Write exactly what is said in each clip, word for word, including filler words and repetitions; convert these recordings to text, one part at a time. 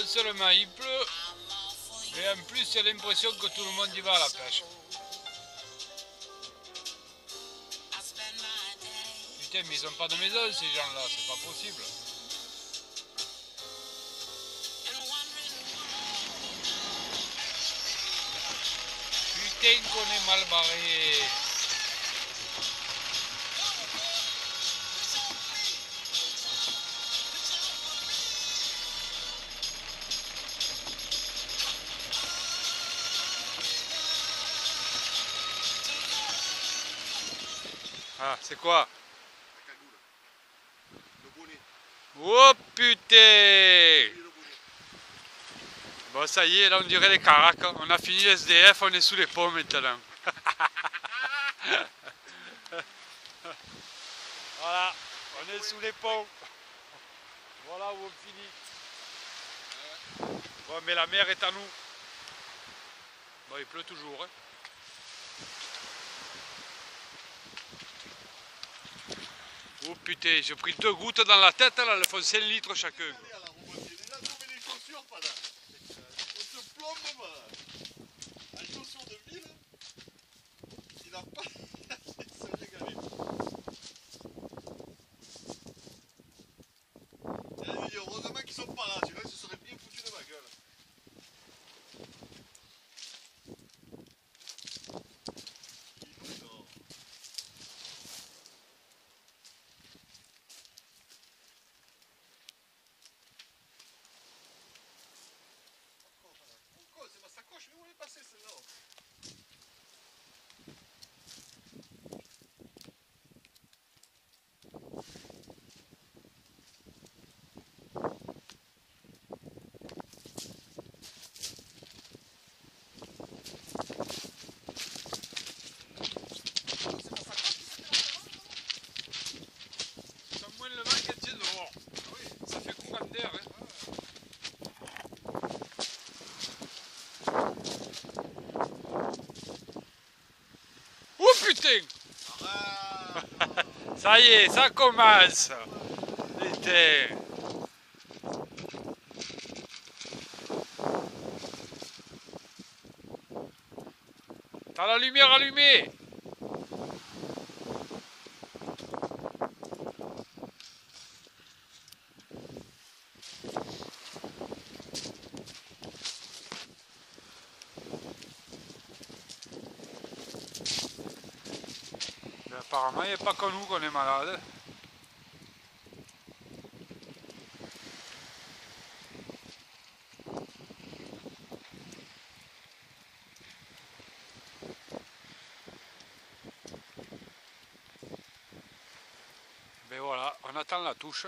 seulement il pleut, mais en plus il y a l'impression que tout le monde y va à la pêche. Putain, mais ils ont pas de maison ces gens-là, c'est pas possible. Putain qu'on est mal barré. Ah, c'est quoi? La cagoule. Le bonnet. Oh putain! Bon, ça y est, là on dirait les caracs. On a fini les S D F, on est sous les ponts maintenant. Voilà, on est sous les ponts. Voilà où on finit. Bon, mais la mer est à nous. Bon, il pleut toujours. Hein. Oh putain, j'ai pris deux gouttes dans la tête, là, elles font cinq litres chacun. Allez, alors, on va déjà trouver les chaussures, pas là. On se plombe, voilà. La chaussure de ville, il n'a pas. Il s'est régalé. Et là, il dit, heureusement qu'ils sont pas là, sinon ils se seraient bien foutus de ma gueule. C'est ma sacoche, mais où elle est passée celle-là? Ça moins le vent qu'elle tient dehors. Ah oui, ça fait courant d'air. Hein. Oh putain! Ah, Ça y est, ça commence. Putain. T'as la lumière allumée. Mais apparemment, il n'y a pas que nous qu'on est malade. Ben voilà, on attend la touche.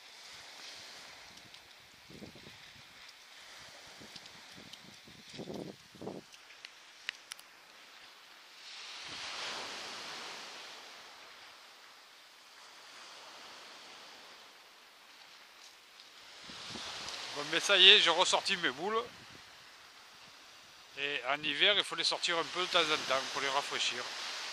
Bon mais ça y est, j'ai ressorti mes boules. Et en hiver, il faut les sortir un peu de temps en temps pour les rafraîchir.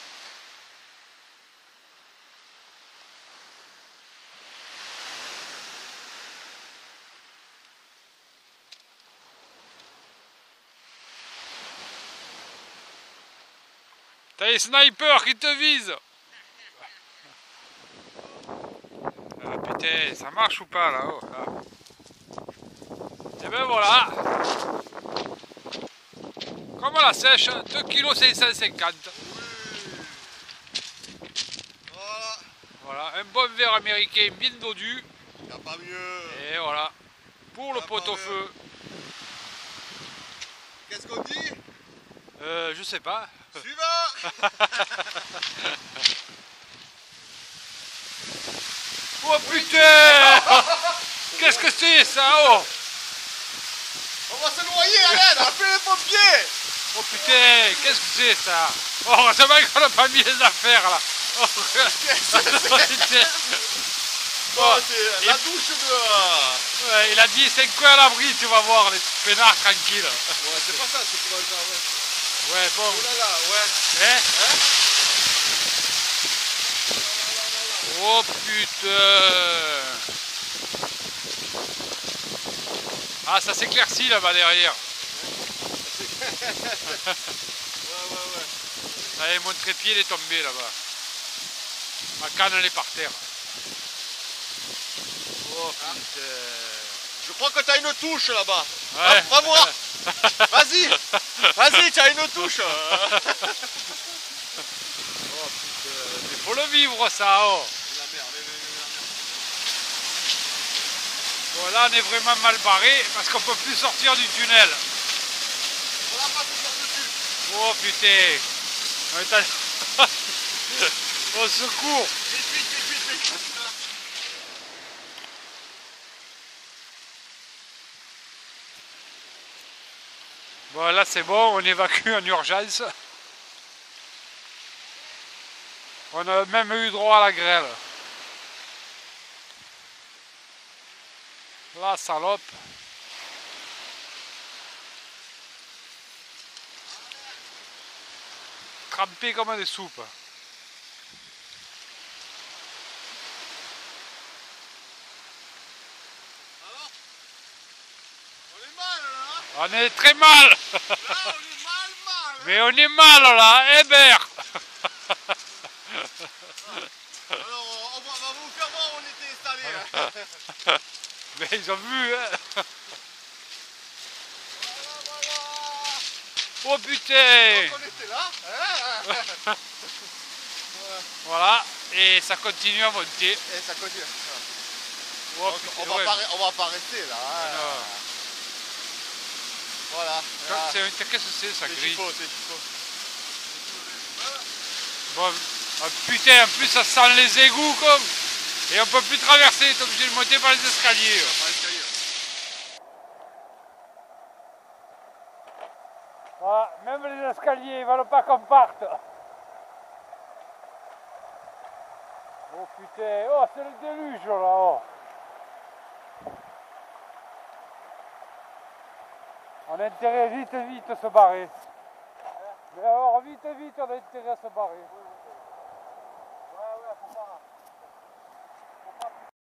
T'as les snipers qui te visent. Ah putain, ça marche ou pas là, oh, là. Et ben voilà. Comme la sèche, deux kilos cinq cent cinquante. voilà. Voilà, un bon verre américain bien dodu. Y'a pas mieux. Et voilà, pour le Y'a pot pas au mieux. feu. Qu'est-ce qu'on dit? Euh, je sais pas. Suivant. Oh putain! Qu'est-ce que c'est ça? Oh! On va se noyer, Alain. Appelez les pompiers. Oh putain! Qu'est-ce que c'est ça? Oh, heureusement qu'on n'a pas mis les affaires là! Oh, putain. Oh, c'est la douche de... Ouais, il a dit cinq coins à l'abri, tu vas voir, les peinards tranquilles. Ouais, c'est pas ça, c'est pour ça, ouais. Ouais, bon. Oh là là, ouais. Hein? Hein? Oh putain! Ah, ça s'éclaircit là-bas derrière. Ouais, ouais, ouais. Allez, mon trépied il est tombé là-bas. Ma canne elle est par terre. Oh putain. Je crois que t'as une touche là-bas. Ouais. Va, va voir. Vas-y. Vas-y, t'as une touche. Oh putain. Il faut le vivre ça, oh. La merde, la merde. Bon là on est vraiment mal barré parce qu'on peut plus sortir du tunnel. On a pas tout par-dessus. Oh putain. On est allé... Au secours. Vite, vite, vite, vite, vite. Bon là c'est bon, on évacue en urgence. On a même eu droit à la grêle. La salope. Trempé comme des soupes. Alors, on est mal là. On est très mal. Là, on est mal, mal. Mais on est mal là, Hébert. Alors, on va, on va vous faire voir où on était installé. Hein. Mais ils ont vu, hein. Voilà, voilà. Oh putain. Donc on était là. Hein. Voilà, et ça continue à monter. Et ça continue. Oh, Donc, putain, on, va ouais. pas, on va pas rester là. Hein. Non. Voilà. C'est un- Qu'est-ce que c'est ça C'est grille? Chico, c'est Chico. Bon, oh, putain, en plus ça sent les égouts comme. Et on peut plus traverser, t'es obligé de monter par les escaliers. Voilà, même les escaliers, ils veulent pas qu'on parte. Oh putain, oh c'est le déluge là. Oh. On a intérêt vite vite se barrer. Mais alors vite vite on a intérêt à se barrer.